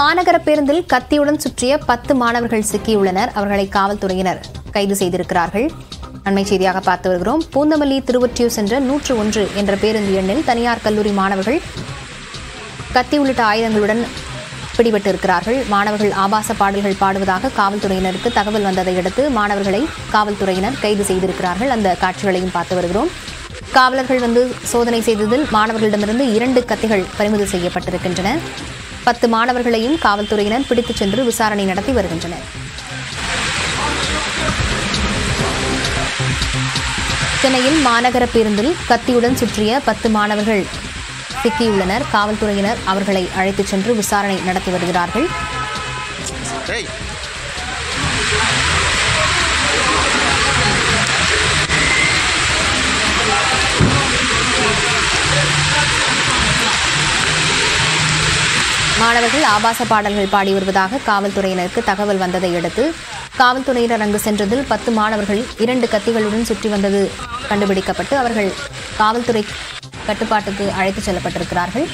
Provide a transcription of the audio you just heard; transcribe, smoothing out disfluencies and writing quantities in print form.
மாநகர பேருந்தில் கத்தியுடன் சுற்றிய 10 மாணவர்கள் சிக்கியுள்ளனர். அவர்களை காவல்துறையினர் கைது செய்திருக்கிறார்கள். அண்மை செய்தியாக பார்த்து வருகிறோம். பூந்தமல்லி திருவொற்றியூர் சென்ற 101 என்ற பேருந்து எண்ணில் தனியார் கல்லூரி மாணவர்கள் கத்தி உள்ளிட்ட ஆயுதங்களுடன் பிடிபட்டிருக்கிறார்கள். மாணவர்கள் ஆபாச பாடல்கள் பாடுவதாக காவல்துறையினருக்கு தகவல் வந்ததை அடுத்து மாணவர்களை காவல்துறையினர் கைது செய்திருக்கிறார்கள். அந்த காட்சிகளையும் பார்த்து வருகிறோம். காவலர்கள் சோதனை செய்ததில் மாணவர்களிடமிருந்து 2 கத்திகள் பறிமுதல் செய்யப்பட்டிருக்கின்றன. 10 மாணவர்களையும் காவல்துறையினர் பிடித்துச் சென்று விசாரணை நடத்தி வருகின்றனர். சென்னையில் மாநகர பேருந்தில் கத்தியுடன் சுற்றிய 10 மாணவர்கள் சிக்கியுள்ளனர். காவல்துறையினர் அவர்களை அழைத்துச் சென்று விசாரணை நடத்தி வருகிறார்கள். மாணவர்கள் ஆபாச பாடல்கள் பாடி வருவதாக காவல்துறையினருக்கு தகவல் வந்ததை அடுத்து காவல்துறையினர் அங்கு சென்றதில் 10 மாணவர்கள் 2 கத்திகளுடன் சுற்றி வந்தது கண்டுபிடிக்கப்பட்டு அவர்கள் காவல்துறை கட்டுப்பாட்டுக்கு அழைத்துச் செல்லப்பட்டிருக்கிறார்கள்.